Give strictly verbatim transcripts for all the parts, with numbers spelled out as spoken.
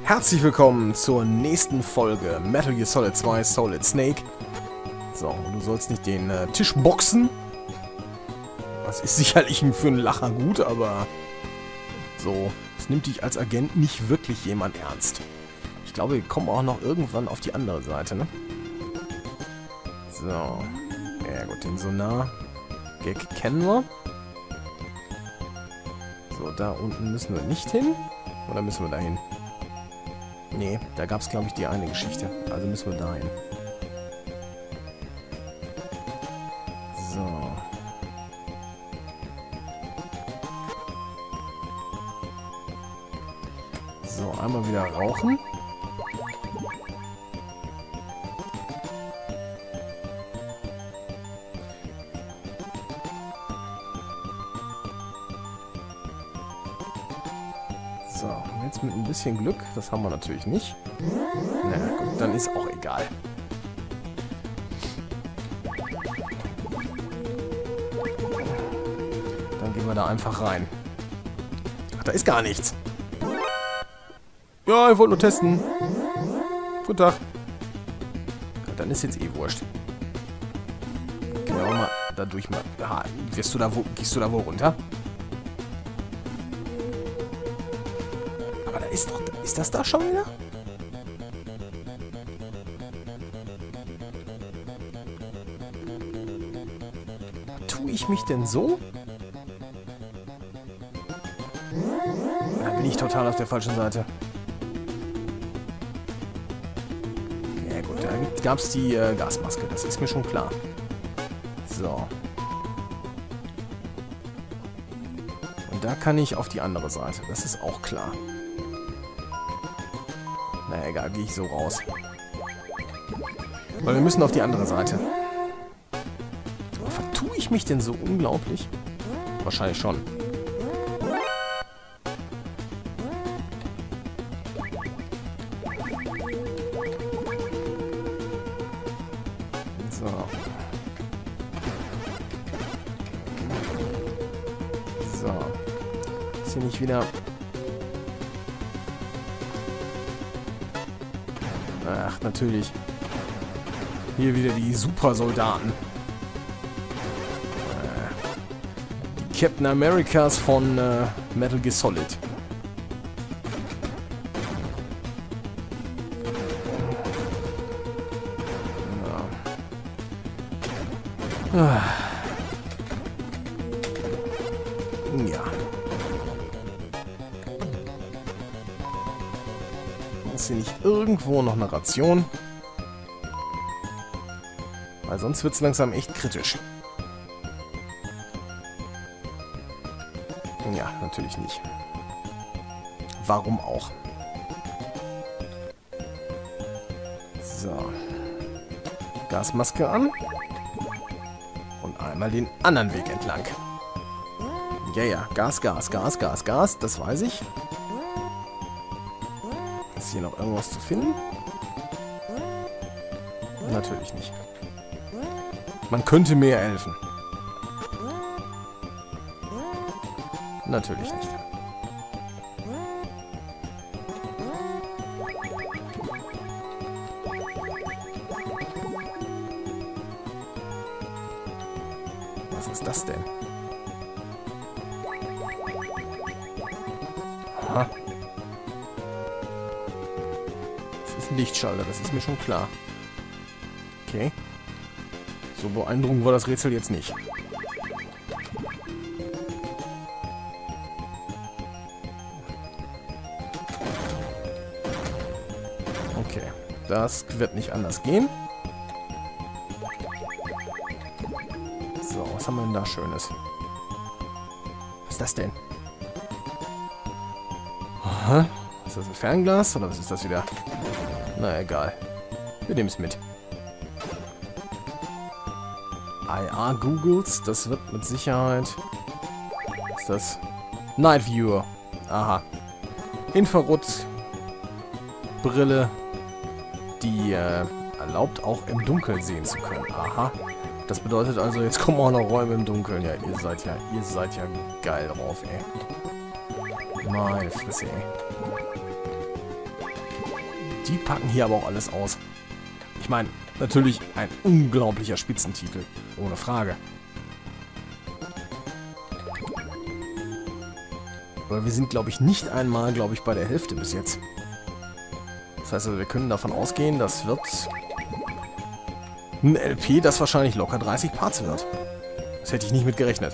Herzlich willkommen zur nächsten Folge Metal Gear Solid zwei Solid Snake. So, du sollst nicht den äh, Tisch boxen. Das ist sicherlich für einen Lacher gut, aber so, es nimmt dich als Agent nicht wirklich jemand ernst. Ich glaube, wir kommen auch noch irgendwann auf die andere Seite, ne? So, ja gut, den Sonar-Gag kennen wir. So, da unten müssen wir nicht hin. Oder müssen wir da hin? Nee, da gab es, glaube ich, die eine Geschichte. Also müssen wir da hin. So. So, einmal wieder rauchen. So, und jetzt mit ein bisschen Glück, das haben wir natürlich nicht. Na gut, dann ist auch egal. Dann gehen wir da einfach rein. Ach, da ist gar nichts. Ja, ich wollte nur testen. Guten Tag. Ja, dann ist jetzt eh wurscht. Gehen wir auch mal da durch mal. Ah, wirst du da wo, gehst du da wo runter? Aber da ist doch... Ist das da schon wieder? Tue ich mich denn so? Da bin ich total auf der falschen Seite. Ja gut, da gab es die äh, Gasmaske, das ist mir schon klar. So. Und da kann ich auf die andere Seite, das ist auch klar. Na egal, gehe ich so raus. Weil wir müssen auf die andere Seite. Aber vertue ich mich denn so unglaublich? Wahrscheinlich schon. So. So. Ist hier nicht wieder... Ach, natürlich. Hier wieder die Supersoldaten. Äh, die Captain Americas von äh, Metal Gear Solid. Ja. Ah. Ja. Ist hier nicht irgendwo noch eine Ration? Weil sonst wird es langsam echt kritisch. Ja, natürlich nicht. Warum auch? So. Gasmaske an. Und einmal den anderen Weg entlang. Ja, ja. Gas, Gas, Gas, Gas, Gas. Das weiß ich. Ist hier noch irgendwas zu finden? Natürlich nicht. Man könnte mir helfen. Natürlich nicht. Was ist das denn? Aha. Das ist ein Lichtschalter, das ist mir schon klar. Okay. So beeindruckend war das Rätsel jetzt nicht. Okay. Das wird nicht anders gehen. So, was haben wir denn da Schönes? Was ist das denn? Aha. Ist das ein Fernglas oder was ist das wieder? Na egal. Wir nehmen es mit. I R Googles, das wird mit Sicherheit... Was ist das? Night Viewer. Aha. Infrarotbrille, die äh, erlaubt auch im Dunkeln sehen zu können. Aha. Das bedeutet also, jetzt kommen auch noch Räume im Dunkeln. Ja, ihr seid ja, ihr seid ja geil drauf, ey. Meine Fresse, ey. Die packen hier aber auch alles aus. Ich meine, natürlich ein unglaublicher Spitzentitel. Ohne Frage. Aber wir sind, glaube ich, nicht einmal, glaube ich, bei der Hälfte bis jetzt. Das heißt also, wir können davon ausgehen, das wird ein L P, das wahrscheinlich locker dreißig Parts wird. Das hätte ich nicht mit gerechnet.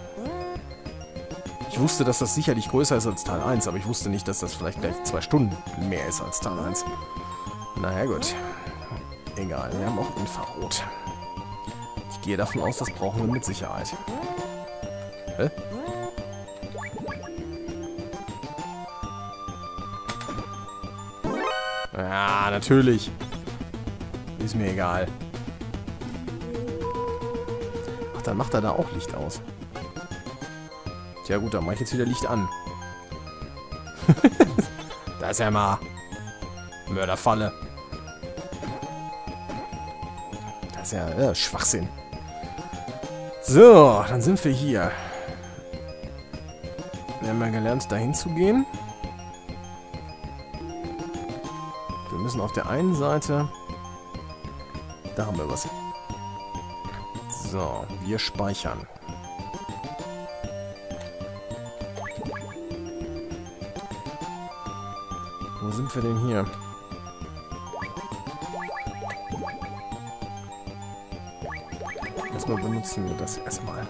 Ich wusste, dass das sicherlich größer ist als Teil eins, aber ich wusste nicht, dass das vielleicht gleich zwei Stunden mehr ist als Teil eins. Naja, gut. Egal, wir haben auch Infrarot. Ich gehe davon aus, das brauchen wir mit Sicherheit. Hä? Ja, natürlich. Ist mir egal. Ach, dann macht er da auch Licht aus. Tja gut, dann mache ich jetzt wieder Licht an. Da ist ja mal Mörderfalle. Das ist ja äh, Schwachsinn. So, dann sind wir hier. Wir haben ja gelernt, dahin zu gehen. Wir müssen auf der einen Seite... Da haben wir was. So, wir speichern. Wo sind wir denn hier? Erstmal benutzen wir das erstmal.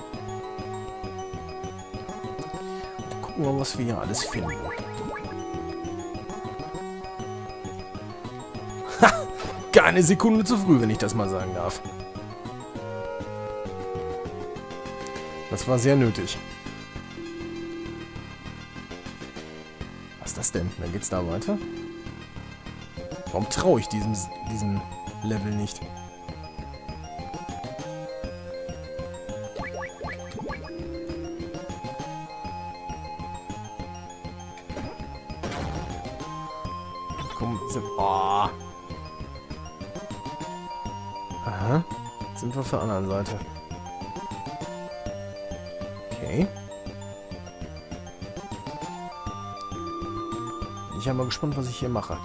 Gucken wir mal, was wir hier alles finden. Ha! Keine Sekunde zu früh, wenn ich das mal sagen darf. Das war sehr nötig. Was ist das denn? Dann geht's da weiter. Warum traue ich diesem, diesem Level nicht? Komm, oh. Aha. Jetzt sind wir auf der anderen Seite. Okay. Ich bin mal gespannt, was ich hier mache.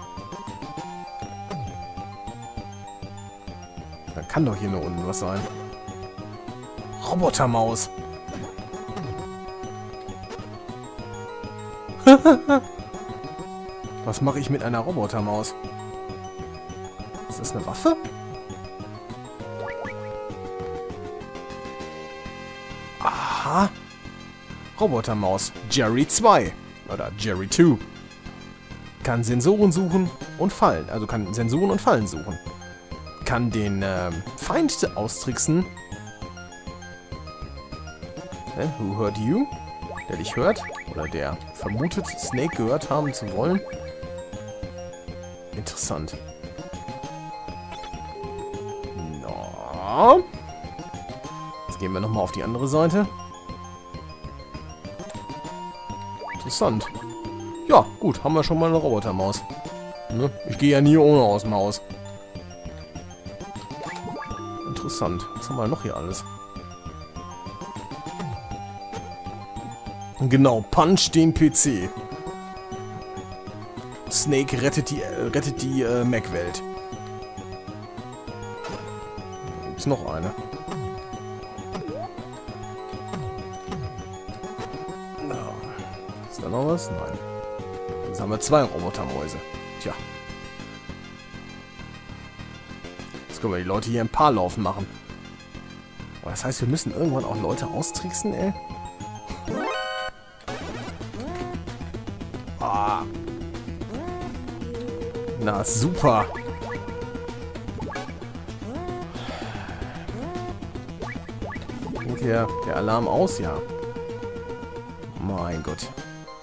Dann kann doch hier nur unten was sein. Robotermaus. Was mache ich mit einer Robotermaus? Ist das eine Waffe? Aha. Robotermaus. Jerry zwei. Oder Jerry zwei. Kann Sensoren suchen und Fallen. Also kann Sensoren und Fallen suchen. Kann den ähm, Feind austricksen. Äh, who heard you? Der dich hört. Oder der vermutet, Snake gehört haben zu wollen. Interessant. No. Jetzt gehen wir nochmal auf die andere Seite. Interessant. Ja, gut, haben wir schon mal eine Robotermaus. Ne? Ich gehe ja nie ohne aus dem Haus. Interessant. Was haben wir noch hier alles? Genau, Punch den P C. Snake rettet die, äh, rettet die äh, Mac-Welt. Gibt's noch eine? No. Ist da noch was? Nein. Jetzt haben wir zwei Robotermäuse. Tja. Jetzt können wir die Leute hier im Paarlaufen machen. Aber das heißt, wir müssen irgendwann auch Leute austricksen, ey? Ah. Na, super. Geht hier der Alarm aus? Ja. Mein Gott.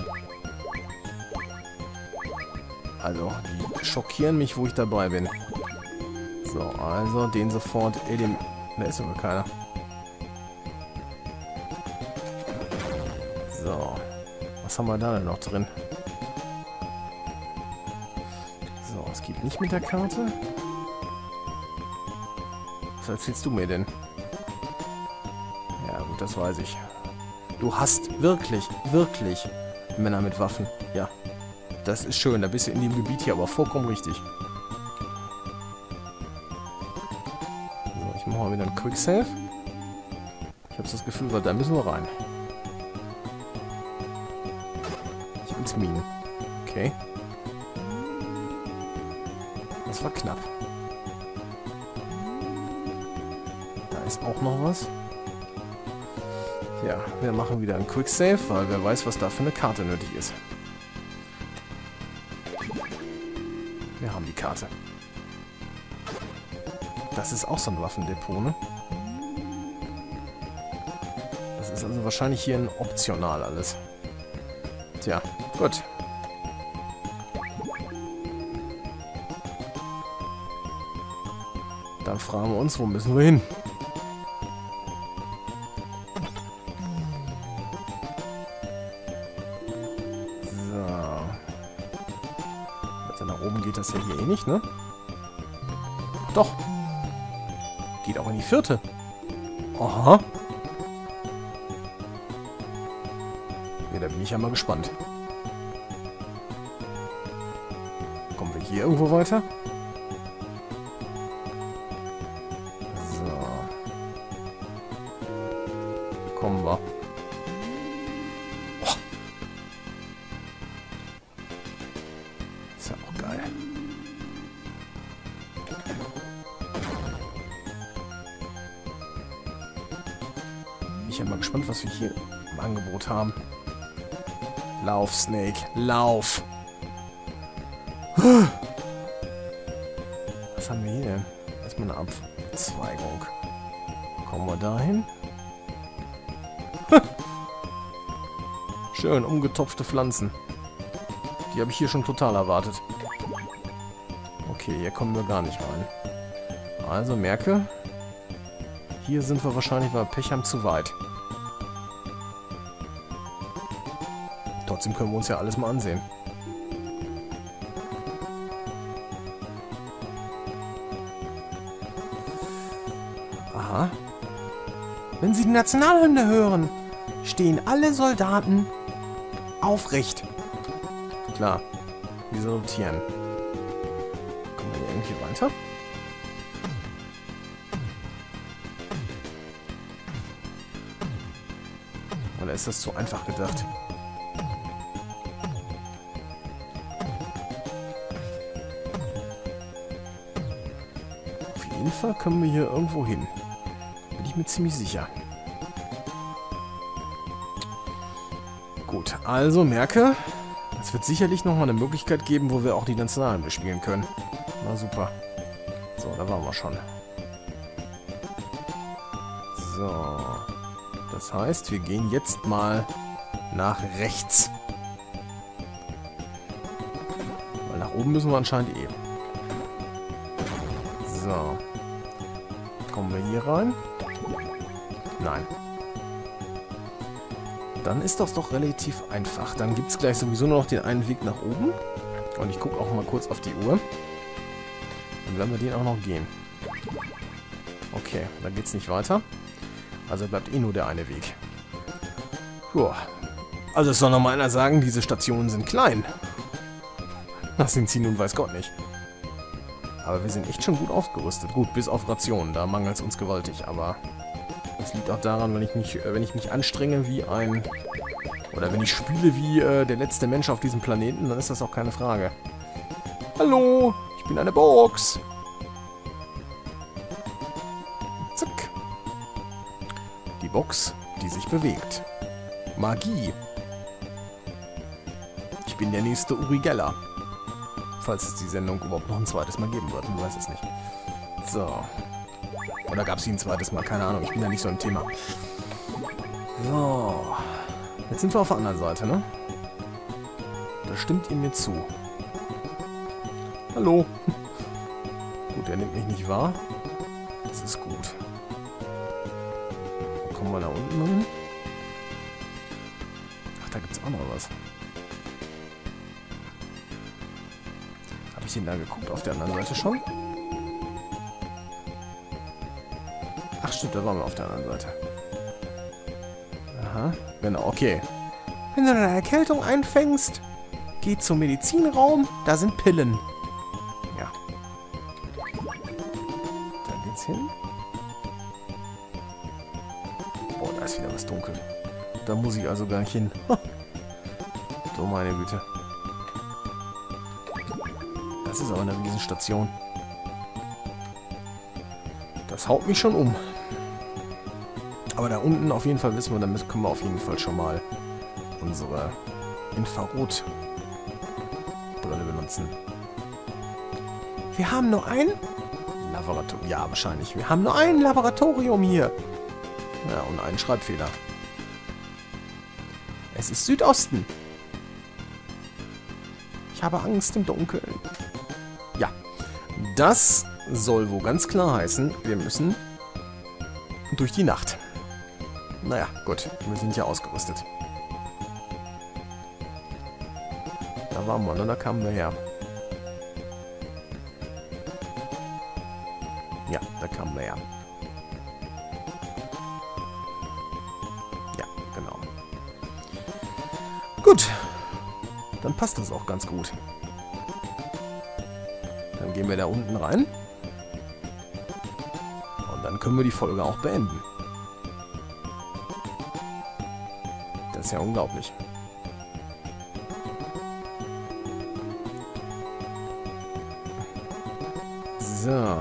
Also, die schockieren mich, wo ich dabei bin. So, also den sofort... Ey, dem... Da ist sogar keiner. So. Was haben wir da denn noch drin? So, es geht nicht mit der Karte. Was erzählst du mir denn? Ja, gut, das weiß ich. Du hast wirklich, wirklich Männer mit Waffen. Ja. das ist schön. Da bist du in dem Gebiet hier aber vollkommen richtig. So, ich mache mal wieder einen Quicksave. Ich habe das Gefühl, weil da müssen wir rein. Ich ins Minen. Okay. Das war knapp. Da ist auch noch was. Ja, wir machen wieder einen Quicksave, weil wer weiß, was da für eine Karte nötig ist. Wir haben die Karte. Das ist auch so ein Waffendepot, ne? Das ist also wahrscheinlich hier ein optional alles. Tja, gut. Dann fragen wir uns, wo müssen wir hin? So. Also nach oben geht das ja hier eh nicht, ne? Doch. Geht auch in die vierte. Aha. Ja, da bin ich ja mal gespannt. Kommen wir hier irgendwo weiter? So. Kommen wir. Oh. Ist ja auch geil. Ich bin mal gespannt, was wir hier im Angebot haben. Lauf, Snake. Lauf. Was haben wir hier denn? Erstmal eine Abzweigung. Kommen wir dahin? Schön, umgetopfte Pflanzen. Die habe ich hier schon total erwartet. Okay, hier kommen wir gar nicht rein. Also merke, hier sind wir wahrscheinlich, weil wir Pech haben, zu weit. Trotzdem können wir uns ja alles mal ansehen. Aha. Wenn Sie die Nationalhymne hören, stehen alle Soldaten aufrecht. Klar. Wir salutieren. Kommen wir hier irgendwie weiter? Oder ist das zu einfach gedacht? Auf jeden Fall können wir hier irgendwo hin. Bin ich mir ziemlich sicher. Gut, also merke, es wird sicherlich nochmal eine Möglichkeit geben, wo wir auch die Nationalhymne spielen können. Na super. So, da waren wir schon. So. Das heißt, wir gehen jetzt mal nach rechts. Weil nach oben müssen wir anscheinend eh. So. Kommen wir hier rein? Nein. Dann ist das doch relativ einfach. Dann gibt es gleich sowieso nur noch den einen Weg nach oben. Und ich gucke auch mal kurz auf die Uhr. Dann werden wir den auch noch gehen. Okay, dann geht es nicht weiter. Also bleibt eh nur der eine Weg. Joa. Also es soll noch mal einer sagen, diese Stationen sind klein. Das sind sie nun weiß Gott nicht. Aber wir sind echt schon gut ausgerüstet. Gut, bis auf Rationen, da mangelt es uns gewaltig. Aber das liegt auch daran, wenn ich mich, wenn ich mich anstrenge wie ein... Oder wenn ich spiele wie äh, der letzte Mensch auf diesem Planeten, dann ist das auch keine Frage. Hallo, ich bin eine Box. Zack. Die Box, die sich bewegt. Magie. Ich bin der nächste Uri Geller. Falls es die Sendung überhaupt noch ein zweites Mal geben wird, man weiß es nicht. So. Oder gab es sie ein zweites Mal? Keine Ahnung, ich bin ja nicht so ein Thema. So. Jetzt sind wir auf der anderen Seite, ne? Da stimmt ihr mir zu. Hallo. Gut, er nimmt mich nicht wahr. Das ist gut. Kommen wir da unten hin? Ach, da gibt es auch noch was. Habe ich den da geguckt auf der anderen Seite schon? Ach stimmt, da waren wir auf der anderen Seite. Aha, genau, okay. Wenn du eine Erkältung einfängst, Geht zum Medizinraum. Da sind Pillen. Ja. Da geht's hin. Oh, da ist wieder was dunkel. Da muss ich also gar nicht hin. So, meine Güte. Das ist aber eine Riesenstation. Das haut mich schon um. Aber da unten auf jeden Fall wissen wir, damit können wir auf jeden Fall schon mal unsere Infrarotbrille benutzen. Wir haben nur ein Laboratorium. Ja, wahrscheinlich. Wir haben nur ein Laboratorium hier. Ja, und einen Schreibfehler. Es ist Südosten. Ich habe Angst im Dunkeln. Ja, das soll wohl ganz klar heißen, wir müssen durch die Nacht. Naja, gut, wir sind ja ausgerüstet. Da waren wir, ne? Da kamen wir her. Ja, da kamen wir her. Ja, genau. Gut. Dann passt das auch ganz gut. Dann gehen wir da unten rein. Und dann können wir die Folge auch beenden. Das ist ja unglaublich. So.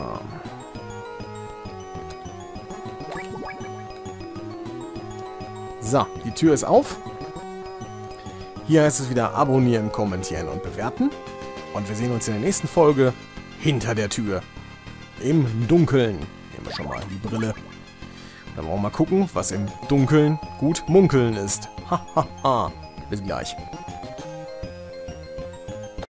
So, die Tür ist auf. Hier heißt es wieder abonnieren, kommentieren und bewerten. Und wir sehen uns in der nächsten Folge hinter der Tür. Im Dunkeln. Nehmen wir schon mal die Brille. Dann wollen wir mal gucken, was im Dunkeln gut munkeln ist. Hahaha. Bis gleich.